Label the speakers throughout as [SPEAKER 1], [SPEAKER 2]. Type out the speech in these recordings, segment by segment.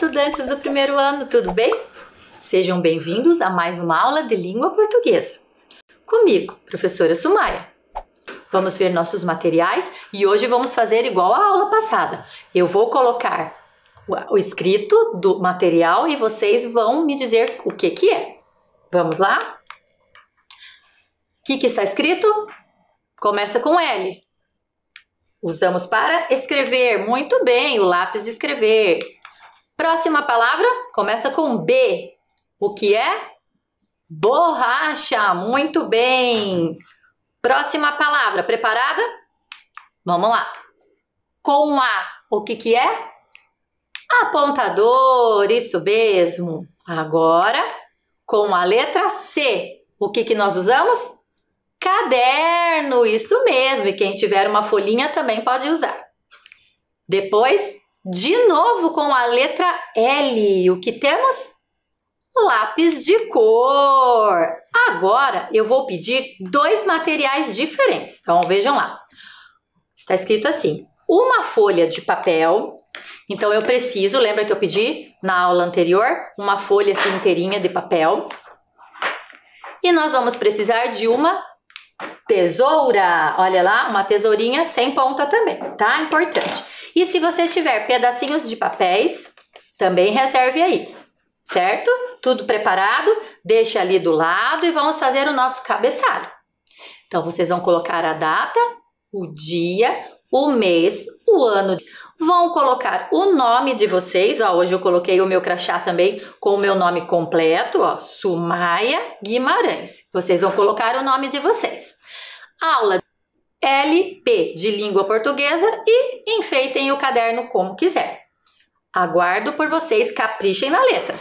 [SPEAKER 1] estudantes do primeiro ano, tudo bem? Sejam bem-vindos a mais uma aula de língua portuguesa. Comigo, professora Sumaia. Vamos ver nossos materiais e hoje vamos fazer igual à aula passada. Eu vou colocar o escrito do material e vocês vão me dizer o que é. Vamos lá? O que está escrito? Começa com L. Usamos para escrever. Muito bem, o lápis de escrever. Próxima palavra começa com B. O que é? Borracha. Muito bem. Próxima palavra, preparada? Vamos lá. Com A, o que é? Apontador, isso mesmo. Agora, com a letra C, o que nós usamos? Caderno, isso mesmo. E quem tiver uma folhinha também pode usar. Depois, de novo com a letra L, o que temos? Lápis de cor. Agora eu vou pedir dois materiais diferentes. Então vejam lá. Está escrito assim: uma folha de papel. Então eu preciso, lembra que eu pedi na aula anterior, uma folha assim inteirinha de papel. E nós vamos precisar de uma tesoura. Olha lá, uma tesourinha sem ponta também, tá? Importante. E se você tiver pedacinhos de papéis, também reserve aí. Certo? Tudo preparado? Deixa ali do lado e vamos fazer o nosso cabeçalho. Então, vocês vão colocar a data, o dia, o mês, o ano. Vão colocar o nome de vocês. Ó, hoje eu coloquei o meu crachá também com o meu nome completo, ó, Sumaia Guimarães. Vocês vão colocar o nome de vocês. Aula LP de língua portuguesa e enfeitem o caderno como quiser. Aguardo por vocês, caprichem na letra.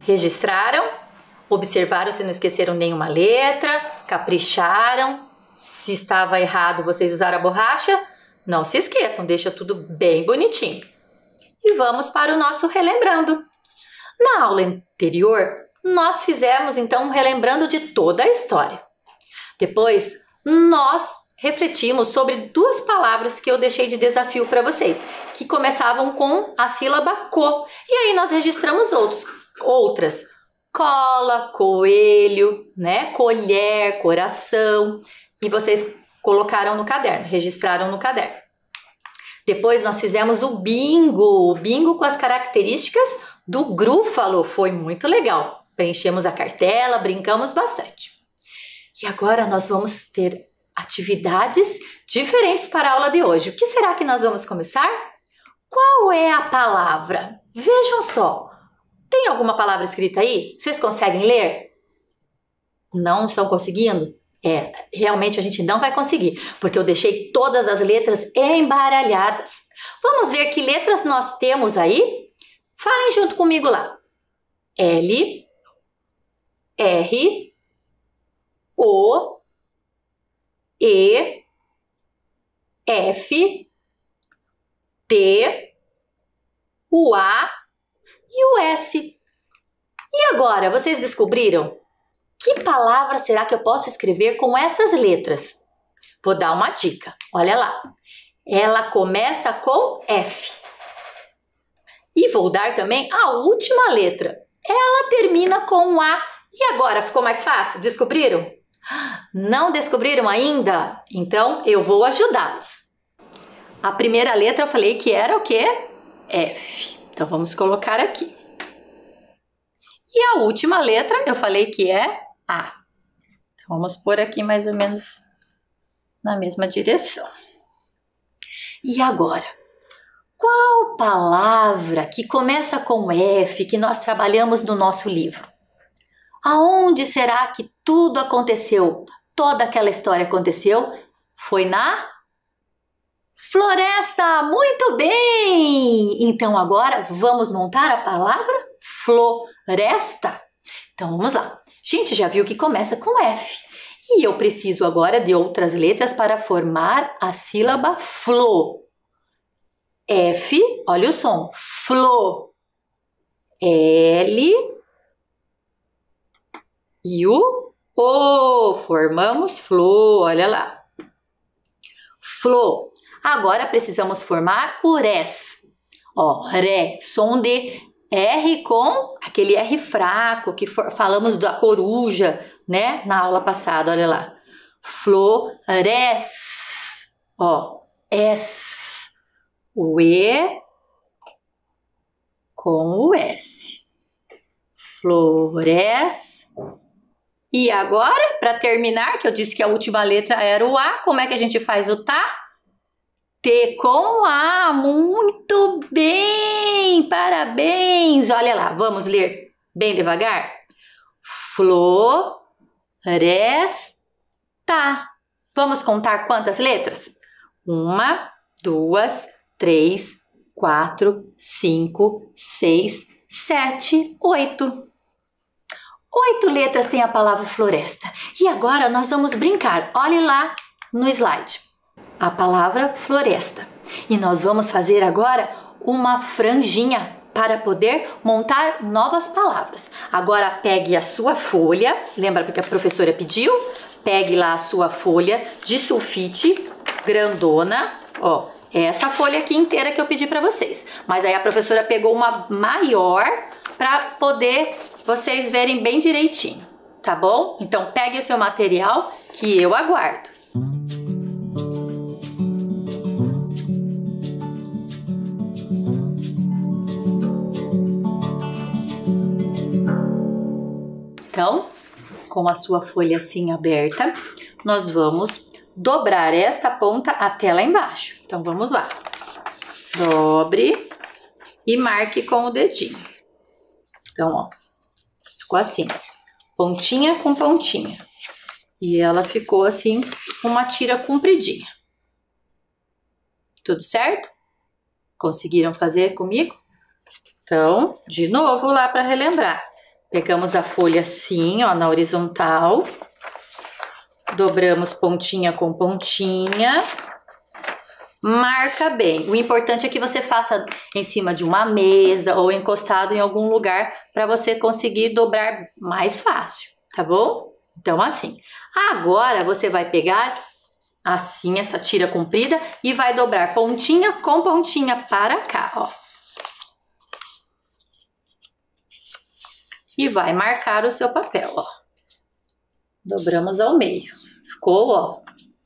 [SPEAKER 1] Registraram? Observaram se não esqueceram nenhuma letra? Capricharam? Se estava errado, vocês usaram a borracha? Não se esqueçam, deixa tudo bem bonitinho. E vamos para o nosso relembrando. Na aula anterior, nós fizemos então um relembrando de toda a história. Depois, nós refletimos sobre duas palavras que eu deixei de desafio para vocês, que começavam com a sílaba co. E aí nós registramos outras. Cola, coelho, né? Colher, coração. E vocês colocaram no caderno, registraram no caderno. Depois nós fizemos o bingo com as características do grúfalo. Foi muito legal. Preenchemos a cartela, brincamos bastante. E agora nós vamos ter atividades diferentes para a aula de hoje. O que será que nós vamos começar? Qual é a palavra? Vejam só. Tem alguma palavra escrita aí? Vocês conseguem ler? Não estão conseguindo? Realmente a gente não vai conseguir, porque eu deixei todas as letras embaralhadas. Vamos ver que letras nós temos aí? Falem junto comigo lá. L, R, O, E, F, T, o A e o S. E agora, vocês descobriram? Que palavra será que eu posso escrever com essas letras? Vou dar uma dica. Olha lá. Ela começa com F. E vou dar também a última letra. Ela termina com A. E agora, ficou mais fácil? Descobriram? Não descobriram ainda? Então, eu vou ajudá-los. A primeira letra eu falei que era o quê? F. Então, vamos colocar aqui. E a última letra eu falei que é A. Então, vamos pôr aqui mais ou menos na mesma direção. E agora? Qual palavra que começa com F que nós trabalhamos no nosso livro? Aonde será que tudo aconteceu? Toda aquela história aconteceu? Foi na floresta! Muito bem! Então agora vamos montar a palavra floresta. Então vamos lá. Gente, já viu que começa com F. E eu preciso agora de outras letras para formar a sílaba flo. F, olha o som. Flo. L e o. Formamos flo, olha lá. Flo. Agora precisamos formar o res. Ó, ré, som de R com aquele R fraco que falamos da coruja, né? Na aula passada, olha lá. Flores. Ó, S. O E com o S. Flores. E agora, para terminar, que eu disse que a última letra era o A, como é que a gente faz o tá? T com A, muito bem, parabéns. Olha lá, vamos ler bem devagar. Floresta. Vamos contar quantas letras? 1, 2, 3, 4, 5, 6, 7, 8. 8 letras tem a palavra floresta. E agora nós vamos brincar. Olhe lá no slide. A palavra floresta. E nós vamos fazer agora uma franjinha para poder montar novas palavras. Agora pegue a sua folha, lembra porque a professora pediu? Pegue lá a sua folha de sulfite grandona, ó, essa folha aqui inteira que eu pedi para vocês. Mas aí a professora pegou uma maior para poder vocês verem bem direitinho, tá bom? Então pegue o seu material que eu aguardo. Então, com a sua folha assim aberta, nós vamos dobrar esta ponta até lá embaixo. Então, vamos lá. Dobre e marque com o dedinho. Então, ó, ficou assim, pontinha com pontinha. E ela ficou assim, uma tira compridinha. Tudo certo? Conseguiram fazer comigo? Então, de novo lá para relembrar. Pegamos a folha assim, ó, na horizontal. Dobramos pontinha com pontinha. Marca bem. O importante é que você faça em cima de uma mesa ou encostado em algum lugar para você conseguir dobrar mais fácil, tá bom? Então, assim. Agora, você vai pegar assim essa tira comprida e vai dobrar pontinha com pontinha para cá, ó. E vai marcar o seu papel, ó. Dobramos ao meio. Ficou, ó,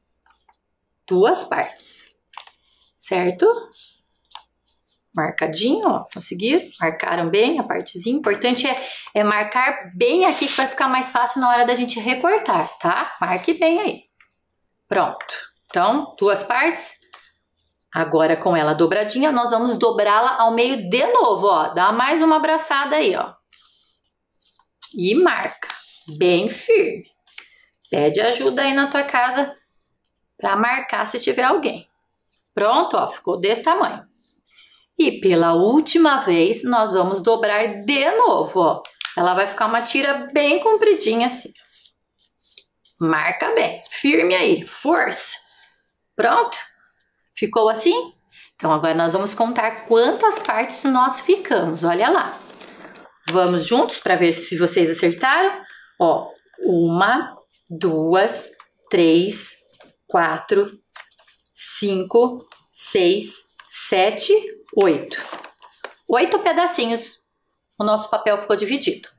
[SPEAKER 1] 2 partes. Certo? Marcadinho, ó. Conseguiram? Marcaram bem a partezinha. O importante é marcar bem aqui, que vai ficar mais fácil na hora da gente recortar, tá? Marque bem aí. Pronto. Então, 2 partes. Agora, com ela dobradinha, nós vamos dobrá-la ao meio de novo, ó. Dá mais uma abraçada aí, ó. E marca. Bem firme. Pede ajuda aí na tua casa pra marcar se tiver alguém. Pronto, ó, ficou desse tamanho. E pela última vez, nós vamos dobrar de novo, ó. Ela vai ficar uma tira bem compridinha assim. Marca bem, firme aí, força. Pronto? Ficou assim? Então, agora nós vamos contar quantas partes nós ficamos, olha lá. Vamos juntos para ver se vocês acertaram? Ó, 1, 2, 3, 4... 5, 6, 7, 8. 8 pedacinhos. O nosso papel ficou dividido.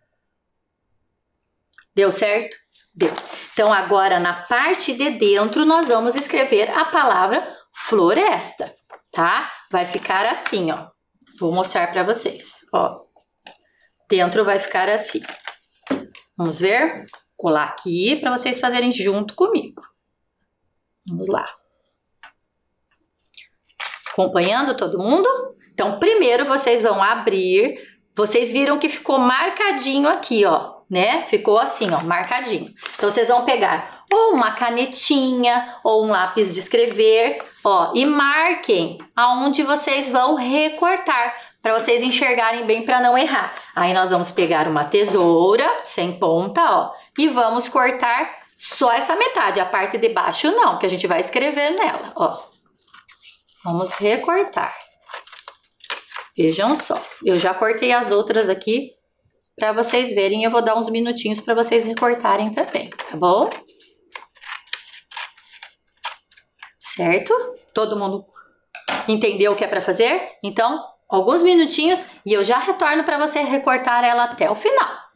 [SPEAKER 1] Deu certo? Deu. Então, agora na parte de dentro, nós vamos escrever a palavra floresta, tá? Vai ficar assim, ó. Vou mostrar para vocês, ó. Dentro vai ficar assim. Vamos ver? Colar aqui para vocês fazerem junto comigo. Vamos lá. Acompanhando todo mundo? Então, primeiro vocês vão abrir. Vocês viram que ficou marcadinho aqui, ó, né? Ficou assim, ó, marcadinho. Então, vocês vão pegar ou uma canetinha ou um lápis de escrever, ó, e marquem aonde vocês vão recortar, para vocês enxergarem bem, para não errar. Aí, nós vamos pegar uma tesoura sem ponta, ó, e vamos cortar só essa metade, a parte de baixo não, que a gente vai escrever nela, ó. Vamos recortar. Vejam só. Eu já cortei as outras aqui para vocês verem. Eu vou dar uns minutinhos para vocês recortarem também, tá bom? Certo? Todo mundo entendeu o que é para fazer? Então, alguns minutinhos e eu já retorno para você recortar ela até o final.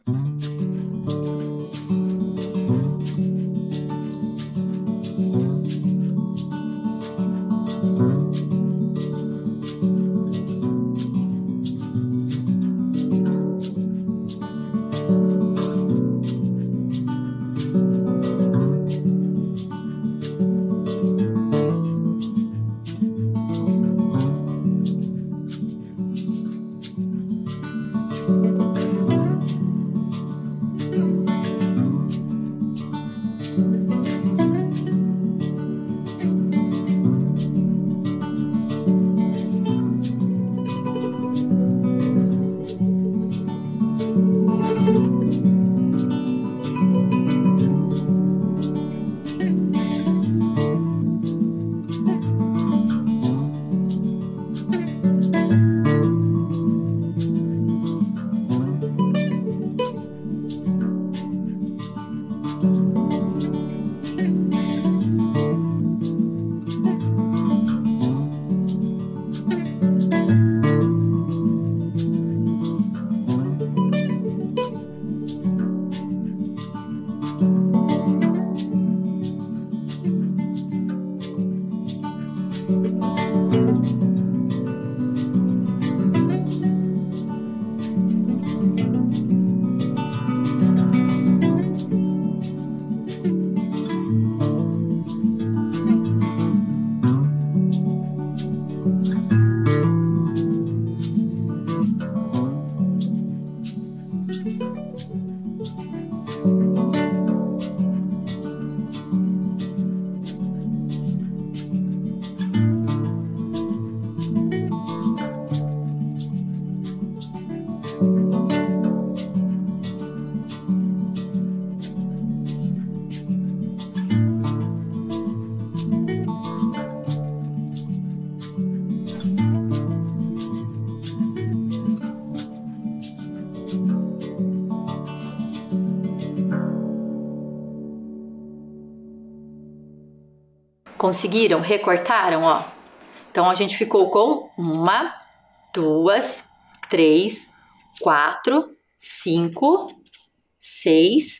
[SPEAKER 1] Conseguiram? Recortaram, ó. Então, a gente ficou com 1, 2, 3, 4, 5, 6,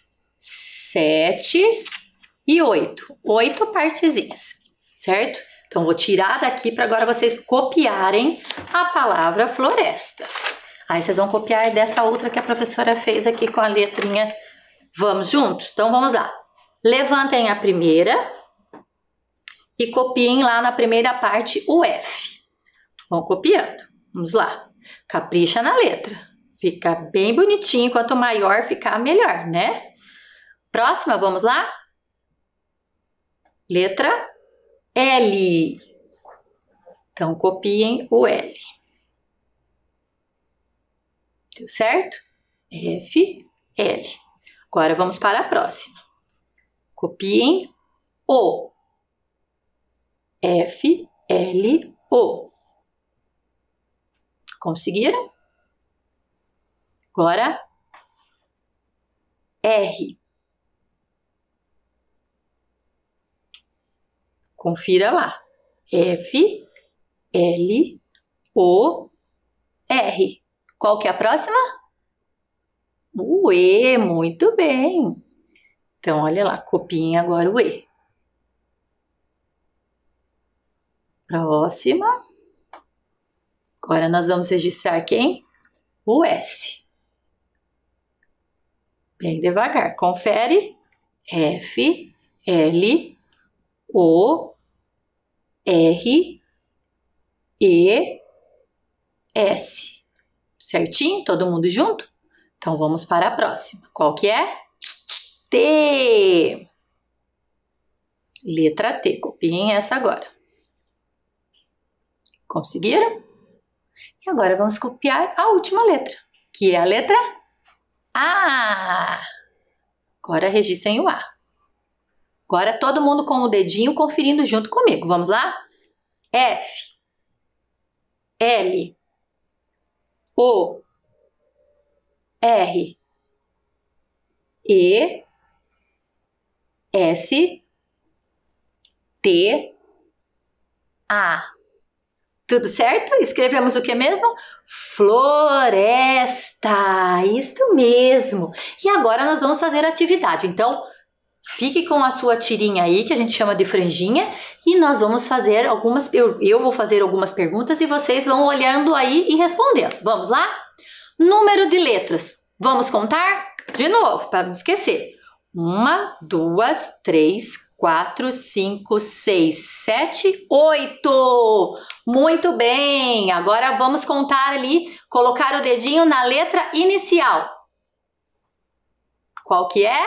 [SPEAKER 1] 7 e 8. 8 partezinhas, certo? Então, vou tirar daqui para agora vocês copiarem a palavra floresta. Aí, vocês vão copiar dessa outra que a professora fez aqui com a letrinha. Vamos juntos? Então, vamos lá. Levantem a primeira e copiem lá na primeira parte o F. Vão copiando. Vamos lá. Capricha na letra. Fica bem bonitinho. Quanto maior ficar, melhor, né? Próxima, vamos lá? Letra L. Então, copiem o L. Deu certo? F, L. Agora, vamos para a próxima. Copiem O. F, L, O. Conseguiram? Agora, R. Confira lá. F, L, O, R. Qual que é a próxima? O E, muito bem. Então, olha lá, copiem agora o E. Próxima. Agora nós vamos registrar quem? O S. Bem devagar. Confere. F, L, O, R, E, S. Certinho? Todo mundo junto? Então, vamos para a próxima. Qual que é? T. Letra T. Copiem essa agora. Conseguiram? E agora vamos copiar a última letra, que é a letra A. Agora registrem o A. Agora todo mundo com o dedinho conferindo junto comigo. Vamos lá? F, L, O, R, E, S, T, A. Tudo certo? Escrevemos o que mesmo? Floresta! Isto mesmo! E agora nós vamos fazer a atividade. Então, fique com a sua tirinha aí, que a gente chama de franjinha, e nós vamos fazer algumas... Eu vou fazer algumas perguntas e vocês vão olhando aí e respondendo. Vamos lá? Número de letras. Vamos contar? De novo, para não esquecer. 1, 2, 3, 4, 5, 6, 7, 8. Muito bem. Agora vamos contar ali, colocar o dedinho na letra inicial. Qual que é?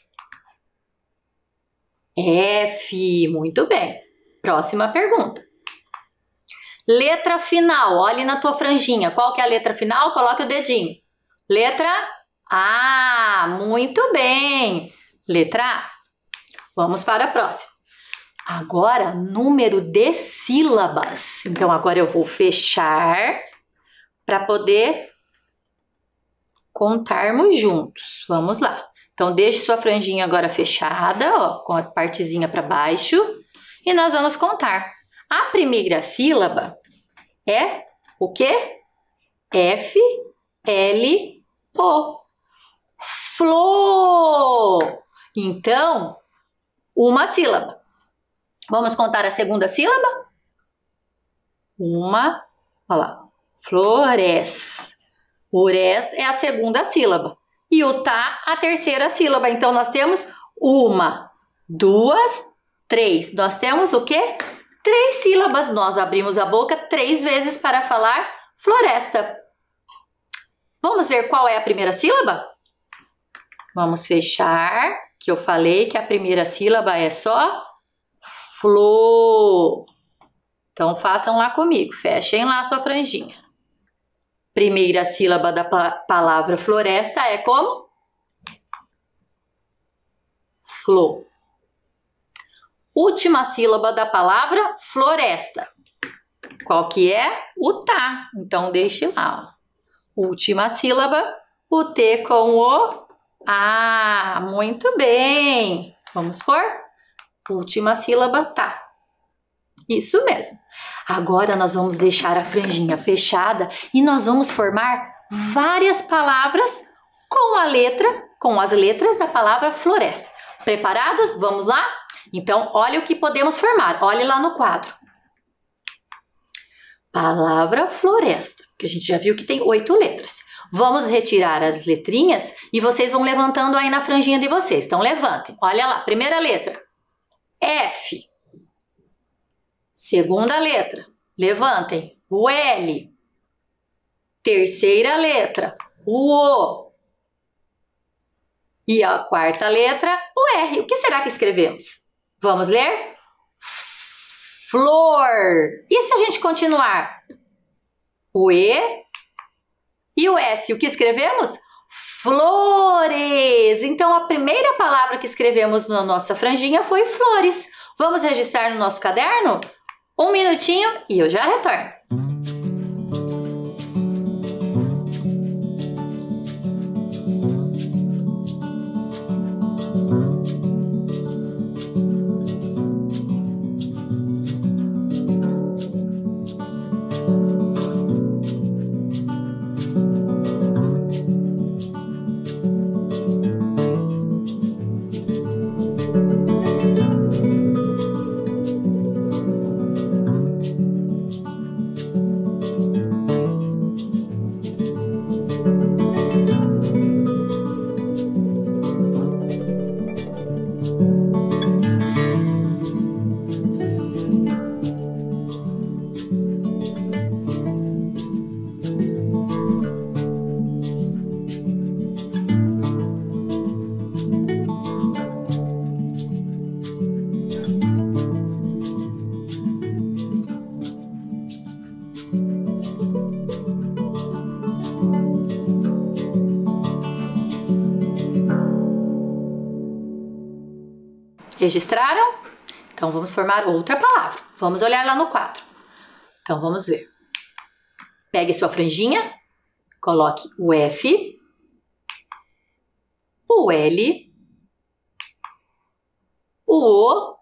[SPEAKER 1] F. Muito bem. Próxima pergunta. Letra final. Olhe na tua franjinha. Qual que é a letra final? Coloque o dedinho. Letra A. Muito bem. Letra A. Vamos para a próxima. Agora, número de sílabas. Então, agora eu vou fechar para poder contarmos juntos. Vamos lá. Então, deixe sua franjinha agora fechada, ó, com a partezinha para baixo. E nós vamos contar. A primeira sílaba é o quê? F, L, O. Flor. Então, uma sílaba. Vamos contar a segunda sílaba? Uma, olha lá, flores. Ures é a segunda sílaba. E o tá, a terceira sílaba. Então, nós temos 1, 2, 3. Nós temos o quê? 3 sílabas. Nós abrimos a boca 3 vezes para falar floresta. Vamos ver qual é a primeira sílaba? Vamos fechar, que eu falei que a primeira sílaba é só flor. Então, façam lá comigo. Fechem lá a sua franjinha. Primeira sílaba da palavra floresta é como? Flor. Última sílaba da palavra floresta. Qual que é? O tá. Então, deixe lá. Ó. Última sílaba, o T com o A. Muito bem. Vamos por? Última sílaba, tá. Isso mesmo. Agora nós vamos deixar a franjinha fechada e nós vamos formar várias palavras com as letras da palavra floresta. Preparados? Vamos lá? Então, olha o que podemos formar. Olhe lá no quadro. Palavra floresta, que a gente já viu que tem 8 letras. Vamos retirar as letrinhas e vocês vão levantando aí na franjinha de vocês. Então, levantem. Olha lá, primeira letra. F. Segunda letra. Levantem. O L. Terceira letra. O O. E a quarta letra, o R. O que será que escrevemos? Vamos ler? Flor. E se a gente continuar? O E e o S. O que escrevemos? Flores. Então, a primeira palavra que escrevemos na nossa franjinha foi flores. Vamos registrar no nosso caderno? Um minutinho e eu já retorno. Registraram? Então, vamos formar outra palavra. Vamos olhar lá no quadro. Então, vamos ver. Pegue sua franjinha, coloque o F, o L, o O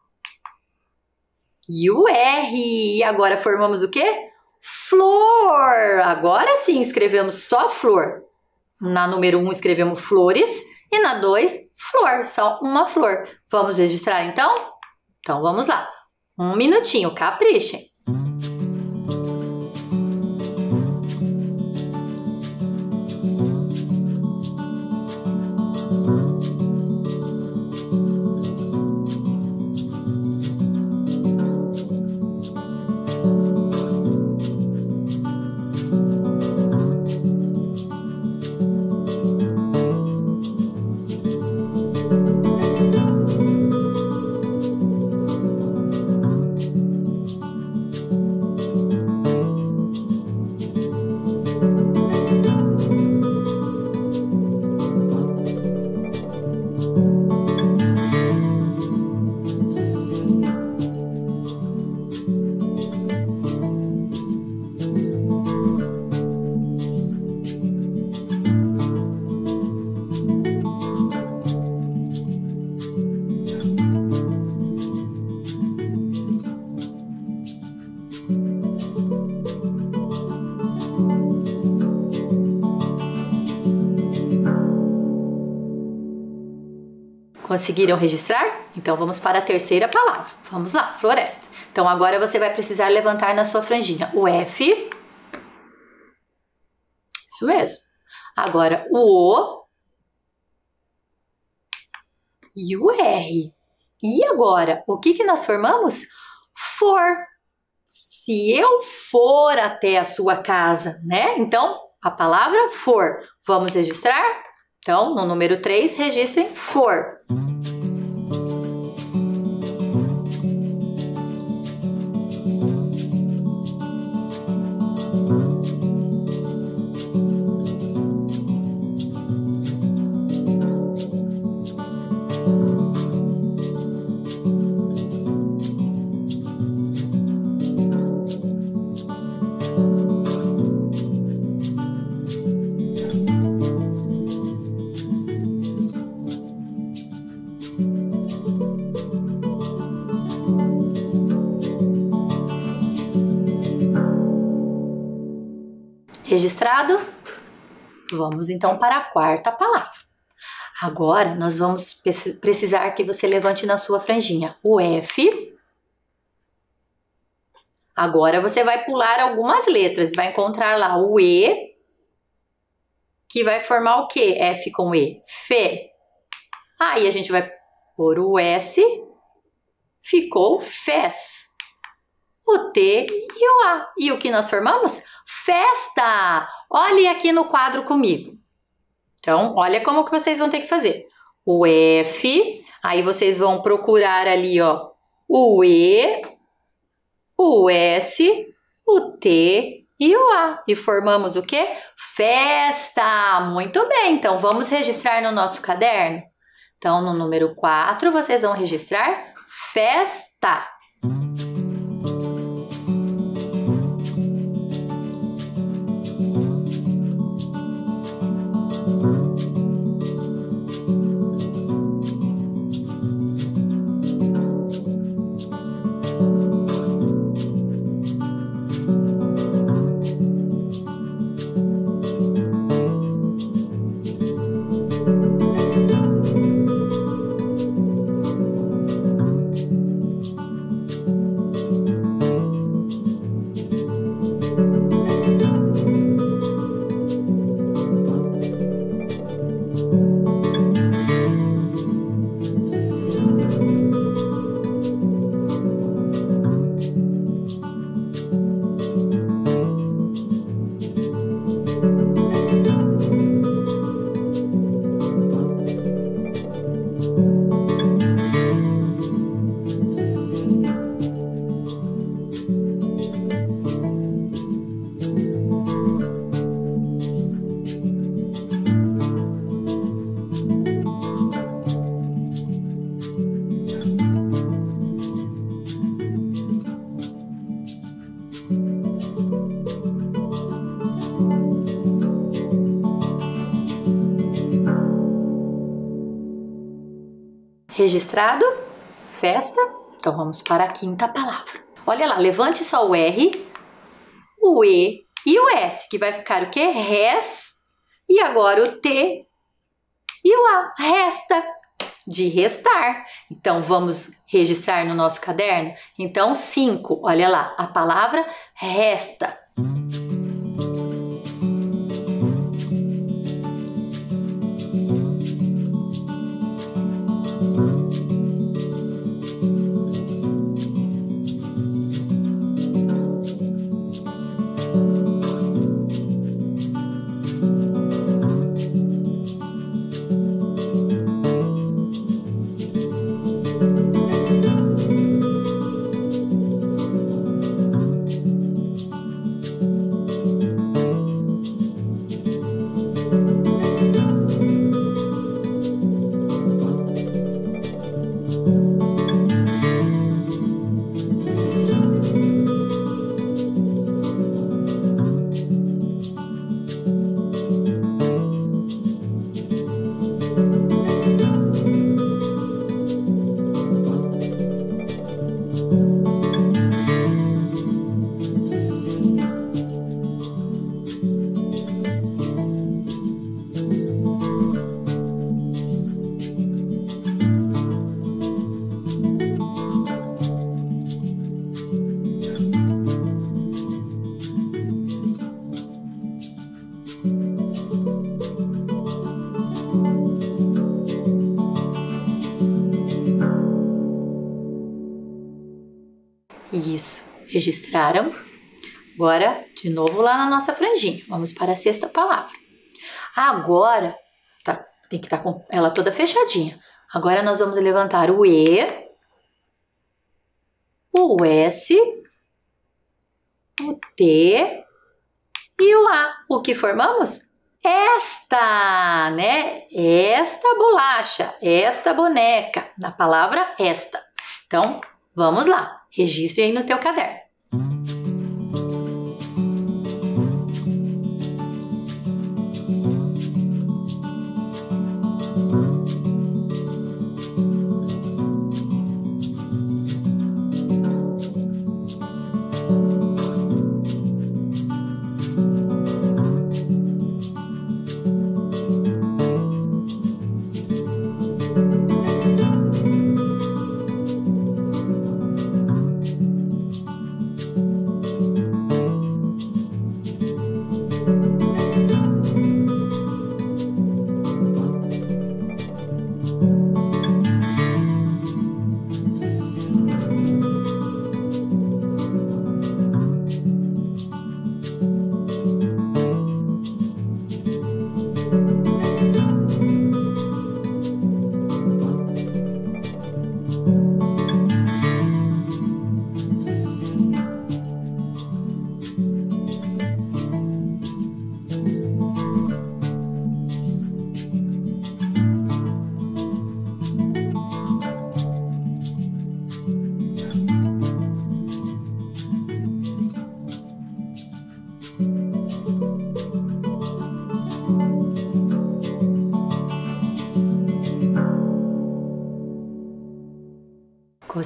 [SPEAKER 1] e o R. E agora formamos o quê? Flor. Agora sim, escrevemos só flor. Na número 1 escrevemos flores. E na 2, flor, só uma flor. Vamos registrar então? Então vamos lá. Um minutinho, caprichem. Conseguiram registrar? Então vamos para a terceira palavra. Vamos lá, floresta. Então agora você vai precisar levantar na sua franjinha o F. Isso mesmo. Agora o O e o R. E agora, o que nós formamos? For. Se eu for até a sua casa, né? Então, a palavra for. Vamos registrar? Então, no número 3, registrem for. Registrado? Vamos então para a quarta palavra. Agora nós vamos precisar que você levante na sua franjinha o F. Agora você vai pular algumas letras, vai encontrar lá o E, que vai formar o quê? F com E, Fê. Aí a gente vai pôr o S, ficou fez. O T e o A. E o que nós formamos? Festa! Olhe aqui no quadro comigo. Então, olha como que vocês vão ter que fazer. O F, aí vocês vão procurar ali, ó, o E, o S, o T e o A. E formamos o quê? Festa! Muito bem, então vamos registrar no nosso caderno? Então, no número 4, vocês vão registrar festa. Registrado? Festa? Então vamos para a quinta palavra. Olha lá, levante só o R, o E e o S, que vai ficar o quê? Res. E agora o T e o A. Resta. De restar. Então vamos registrar no nosso caderno? Então 5, olha lá, a palavra resta. Isso, registraram? Agora, de novo lá na nossa franjinha. Vamos para a sexta palavra. Agora, tem que estar com ela toda fechadinha. Agora nós vamos levantar o E, o S, o T e o A. O que formamos? Esta, né? Esta bolacha, esta boneca, na palavra esta. Então, vamos lá. Registre aí no teu caderno.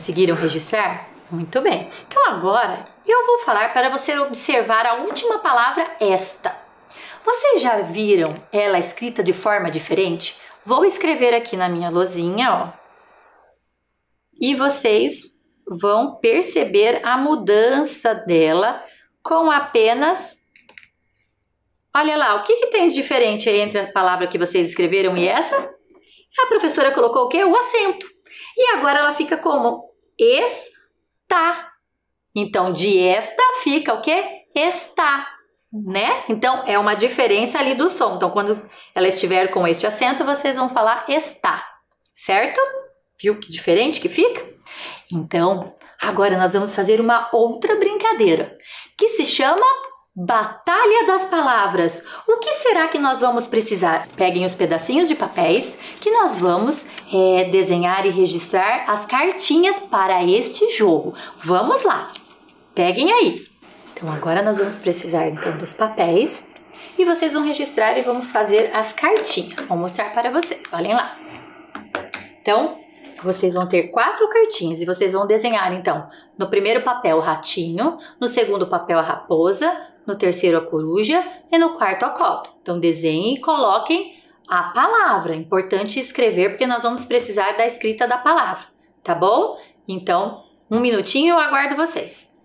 [SPEAKER 1] Conseguiram registrar? Muito bem. Então agora eu vou falar para você observar a última palavra esta. Vocês já viram ela escrita de forma diferente? Vou escrever aqui na minha lousinha, ó. E vocês vão perceber a mudança dela com apenas... Olha lá, o que tem de diferente aí entre a palavra que vocês escreveram e essa? A professora colocou o quê? O acento. E agora ela fica como? Está. Então, de esta fica o quê? Está, né? Então, é uma diferença ali do som. Então, quando ela estiver com este acento, vocês vão falar está, certo? Viu que diferente que fica? Então, agora nós vamos fazer uma outra brincadeira, que se chama Batalha das Palavras. O que será que nós vamos precisar? Peguem os pedacinhos de papéis que nós vamos desenhar e registrar as cartinhas para este jogo. Vamos lá! Peguem aí! Então agora nós vamos precisar então dos papéis e vocês vão registrar e vamos fazer as cartinhas. Vou mostrar para vocês, olhem lá. Então, vocês vão ter 4 cartinhas e vocês vão desenhar então no primeiro papel o ratinho, no segundo papel a raposa, no terceiro a coruja e no quarto a cobra. Então desenhem e coloquem a palavra. É importante escrever porque nós vamos precisar da escrita da palavra, tá bom? Então, um minutinho eu aguardo vocês.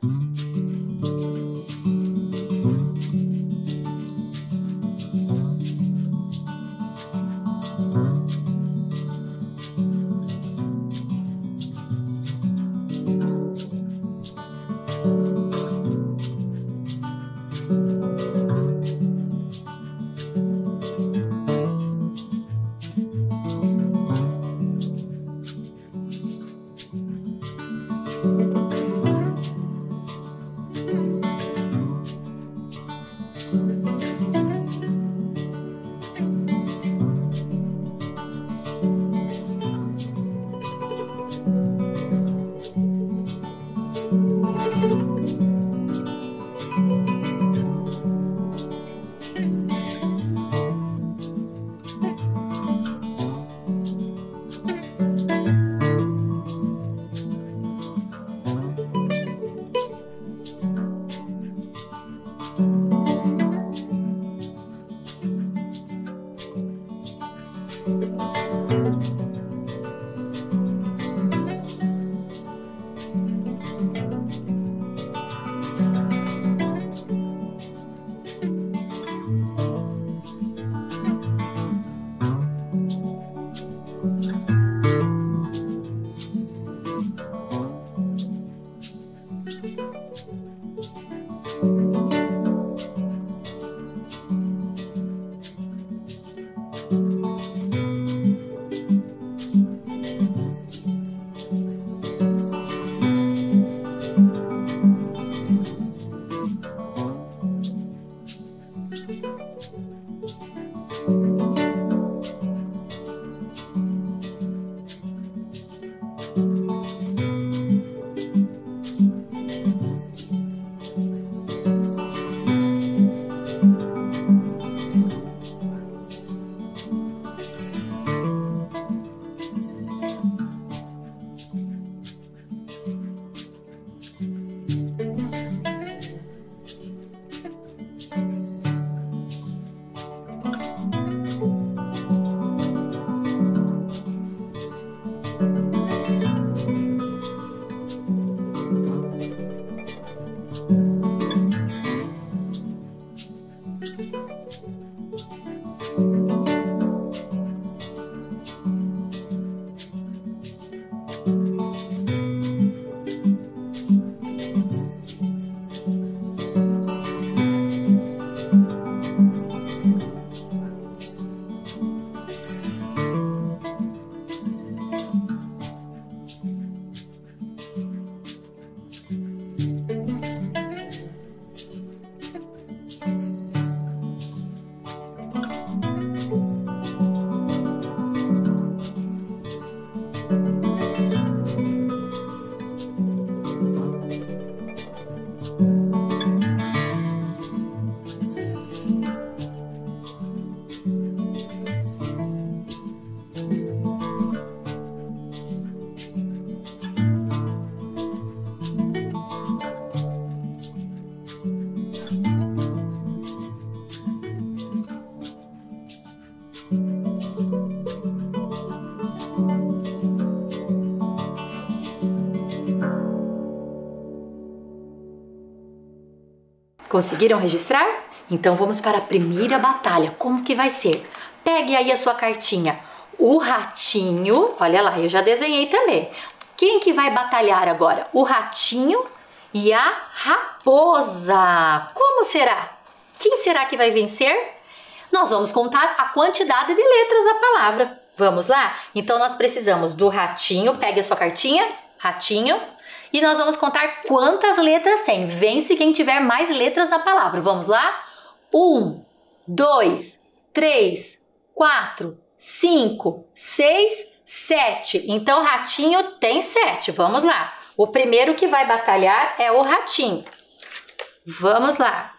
[SPEAKER 1] Conseguiram registrar? Então vamos para a primeira batalha. Como que vai ser? Pegue aí a sua cartinha. O ratinho, olha lá, eu já desenhei também. Quem que vai batalhar agora? O ratinho e a raposa. Como será? Quem será que vai vencer? Nós vamos contar a quantidade de letras da palavra. Vamos lá? Então nós precisamos do ratinho. Pegue a sua cartinha, ratinho. E nós vamos contar quantas letras tem. Vence quem tiver mais letras na palavra. Vamos lá? 1, 2, 3, 4, 5, 6, 7. Então, o ratinho tem 7. Vamos lá. O primeiro que vai batalhar é o ratinho. Vamos lá.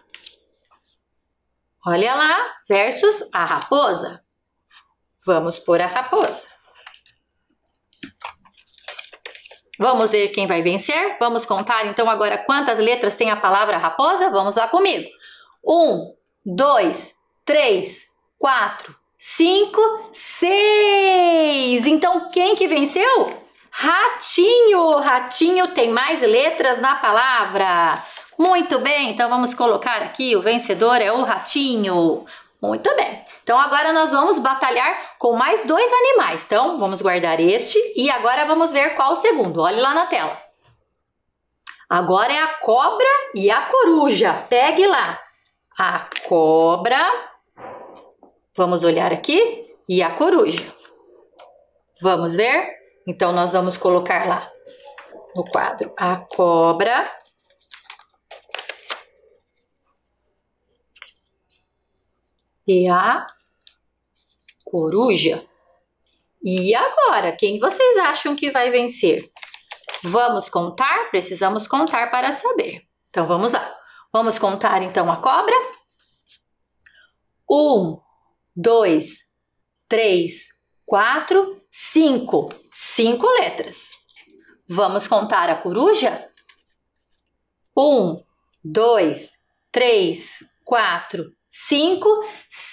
[SPEAKER 1] Olha lá, versus a raposa. Vamos pôr a raposa. Vamos ver quem vai vencer? Vamos contar então agora quantas letras tem a palavra raposa? Vamos lá comigo. 1, 2, 3, 4, 5, 6. Então quem que venceu? Ratinho. Ratinho tem mais letras na palavra. Muito bem, então vamos colocar aqui, o vencedor é o ratinho. Muito bem, então agora nós vamos batalhar com mais 2 animais. Então vamos guardar este e agora vamos ver qual o segundo. Olhe lá na tela. Agora é a cobra e a coruja. Pegue lá a cobra, vamos olhar aqui, e a coruja. Vamos ver? Então nós vamos colocar lá no quadro a cobra e a coruja. E agora, quem vocês acham que vai vencer? Vamos contar? Precisamos contar para saber. Então, vamos lá. Vamos contar, então, a cobra. 1, 2, 3, 4, 5. 5 letras. Vamos contar a coruja? 1, 2, 3, 4, 5,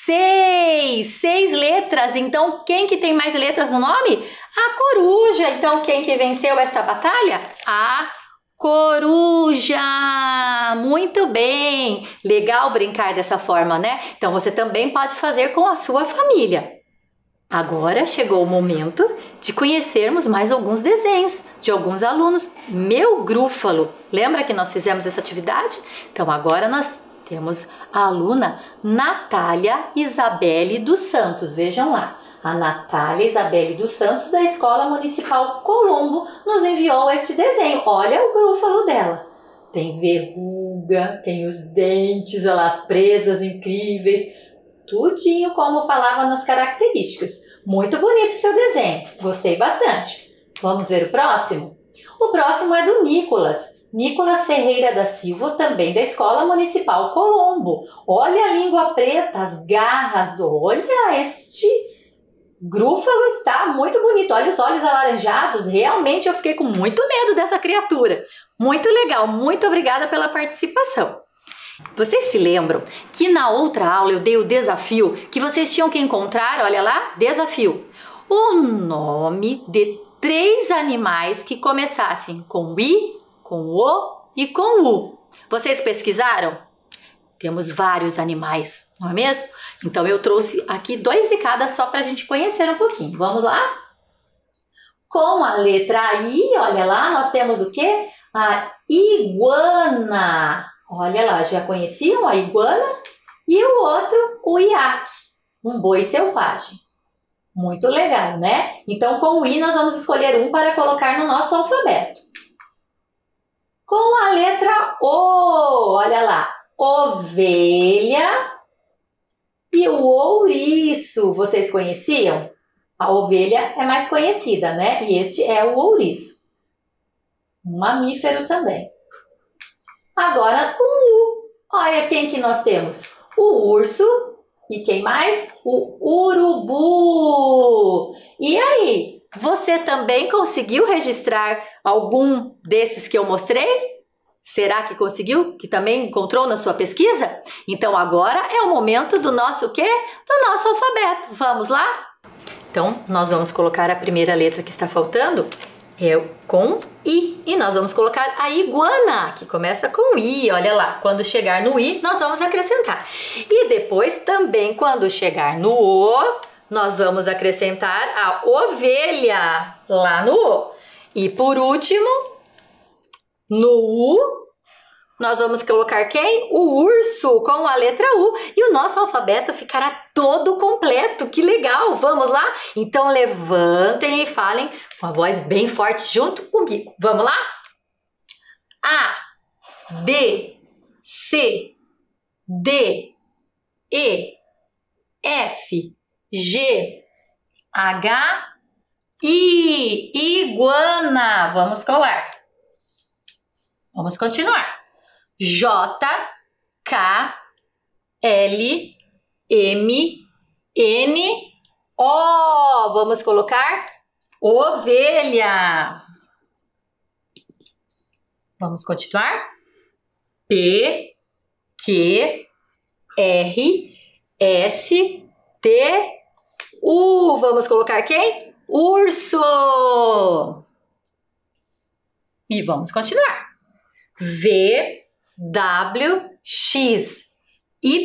[SPEAKER 1] 6. 6 letras. Então, quem que tem mais letras no nome? A coruja. Então, quem que venceu essa batalha? A coruja. Muito bem. Legal brincar dessa forma, né? Então, você também pode fazer com a sua família. Agora chegou o momento de conhecermos mais alguns desenhos de alguns alunos. Meu Grúfalo. Lembra que nós fizemos essa atividade? Então, agora nós temos a aluna Natália Isabelle dos Santos. Vejam lá, a Natália Isabelle dos Santos da Escola Municipal Colombo nos enviou este desenho. Olha o grúfalo dela. Tem verruga, tem os dentes, olha lá, as presas incríveis. Tudinho como falava nas características. Muito bonito o seu desenho. Gostei bastante. Vamos ver o próximo? O próximo é do Nicolas. Nicolas Ferreira da Silva, também da Escola Municipal Colombo. Olha a língua preta, as garras, olha este grúfalo, está muito bonito. Olha os olhos alaranjados, realmente eu fiquei com muito medo dessa criatura. Muito legal, muito obrigada pela participação. Vocês se lembram que na outra aula eu dei o desafio que vocês tinham que encontrar, olha lá, desafio, o nome de 3 animais que começassem com I, com o e com u. Vocês pesquisaram? Temos vários animais, não é mesmo? Então eu trouxe aqui 2 de cada só para a gente conhecer um pouquinho. Vamos lá? Com a letra I, olha lá, nós temos o quê? A iguana. Olha lá, já conheciam a iguana? E o outro, o iaque, um boi selvagem. Muito legal, né? Então com o I nós vamos escolher um para colocar no nosso alfabeto. Com a letra O, olha lá, ovelha e o ouriço. Vocês conheciam? A ovelha é mais conhecida, né? E este é o ouriço. Um mamífero também. Agora, o U. Olha quem que nós temos. O urso e quem mais? O urubu. E aí? Você também conseguiu registrar algum desses que eu mostrei? Será que conseguiu? Que também encontrou na sua pesquisa? Então agora é o momento do nosso o quê? Do nosso alfabeto. Vamos lá? Então nós vamos colocar a primeira letra que está faltando, É com I. E nós vamos colocar a iguana, que começa com I. Olha lá, quando chegar no I, nós vamos acrescentar. E depois também, quando chegar no O, nós vamos acrescentar a ovelha lá no O. E por último, no U, nós vamos colocar quem? O urso, com a letra U. E o nosso alfabeto ficará todo completo. Que legal! Vamos lá? Então levantem e falem com a voz bem forte junto comigo. Vamos lá? A, B, C, D, E, F, G, H, I. Iguana. Vamos colar. Vamos continuar. J, K, L, M, N, O. Vamos colocar ovelha. Vamos continuar. P, Q, R, S, T, U. Vamos colocar quem? Urso. E vamos continuar. V, W, X, Y,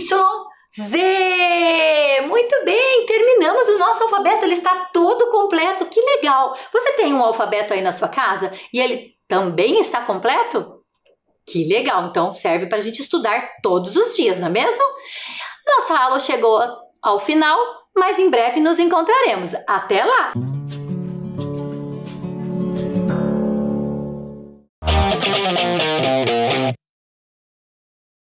[SPEAKER 1] Z. Muito bem, terminamos o nosso alfabeto, ele está todo completo, que legal! Você tem um alfabeto aí na sua casa e ele também está completo? Que legal, então serve para a gente estudar todos os dias, não é mesmo? Nossa aula chegou ao final, mas em breve nos encontraremos. Até lá!